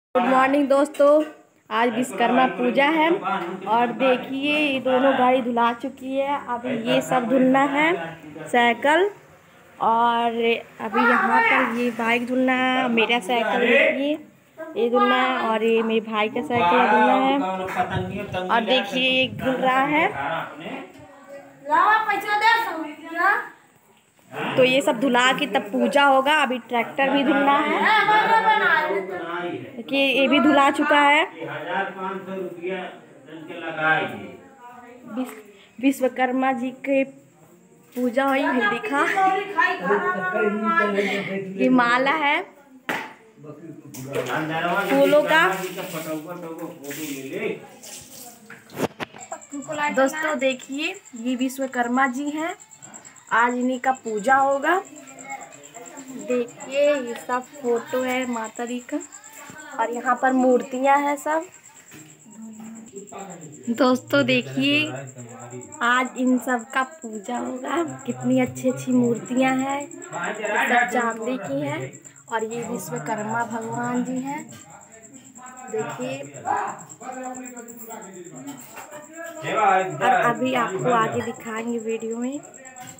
Good morning दोस्तों। आज विश्वकर्मा पूजा है और देखिए ये दोनों गाड़ी धुला चुकी है। अभी ये सब धुलना है साइकिल, और अभी यहाँ पर ये बाइक धुलना है। मेरा साइकिल देखिए ये धुलना है, और ये मेरे भाई का साइकिल धुलना है। और देखिए ये धुल रहा है, तो ये सब धुला के तब पूजा होगा। अभी ट्रैक्टर भी धुलना है कि ये भी धुला चुका है। विश्वकर्मा जी के पूजा हुई है, देखा ये माला है फूलों का। दोस्तों देखिए ये विश्वकर्मा जी हैं, आज इन्हीं का पूजा होगा। देखिए ये सब फोटो है माता जी का, और यहाँ पर मूर्तियाँ हैं सब। दोस्तों देखिए आज इन सब का पूजा होगा। कितनी अच्छी अच्छी मूर्तियाँ हैं, सब चांदी की हैं, और ये विश्वकर्मा भगवान जी हैं। देखिए और अभी आपको आगे दिखाएंगे वीडियो में।